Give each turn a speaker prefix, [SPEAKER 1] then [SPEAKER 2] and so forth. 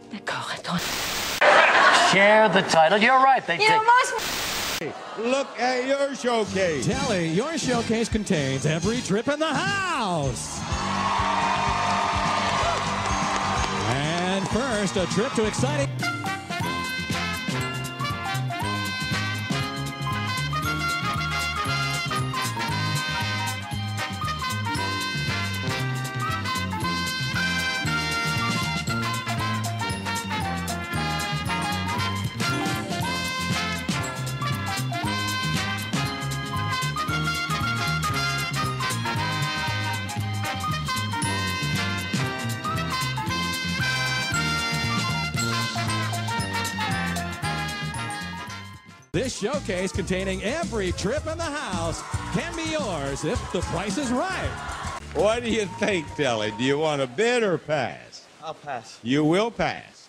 [SPEAKER 1] D'accord, attends.
[SPEAKER 2] Share the title. You're right. They take.
[SPEAKER 3] Look at your showcase.
[SPEAKER 4] Telly, your showcase contains every trip in the house. And first, a trip to exciting... This showcase containing every trip in the house can be yours if the price is right.
[SPEAKER 3] What do you think, Telly? Do you want to bid or pass?
[SPEAKER 5] I'll pass.
[SPEAKER 3] You will pass.